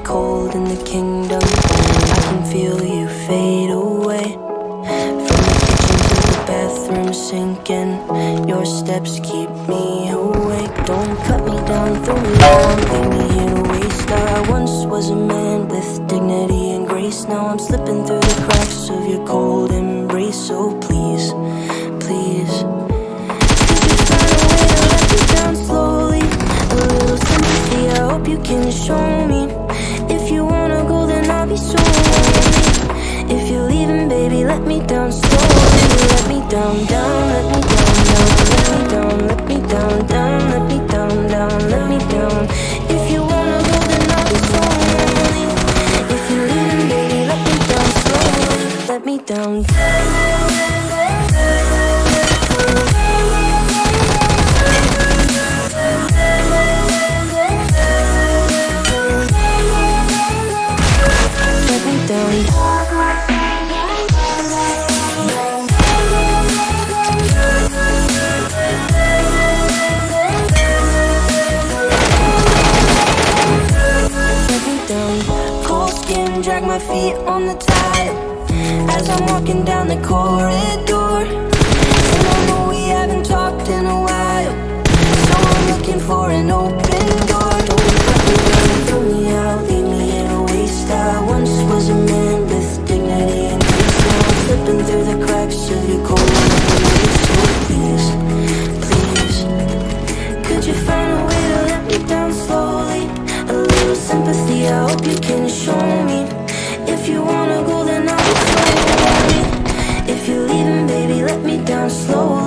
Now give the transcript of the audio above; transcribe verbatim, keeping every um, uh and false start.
cold in the kingdom. I can feel you fade away. From the kitchen to the bathroom sinking, your steps keep me awake. Don't cut me down, throw me down, leave me here to waste. I once was a man with dignity and grace. Now I'm slipping through the cracks of your cold embrace. So please, please, could you find a way to let me down slowly? A little sympathy, I hope you can show me. If you wanna go, then I'll be so lonely. If you're leaving, baby, let me down slowly. Let me down, down, let me down, down, let me down, let me down, down, let me down, down, let me down. If you wanna go, then I'll be so lonely. If you're leaving, baby, let me down slowly. Let me down. Let me down. Drag my feet on the tile as I'm walking down the corridor. And I know we haven't talked in a while, so I'm looking for an open door. Don't cut me down, throw me out, leave me in a waste. I once was a man with dignity and grace. Now I'm slipping through the cracks of your cold embrace. So please, please, could you find a way to let me down slowly? A little sympathy, I hope you can show me. If you wanna go, then I'll be slowly. If you're leaving, baby, let me down slowly.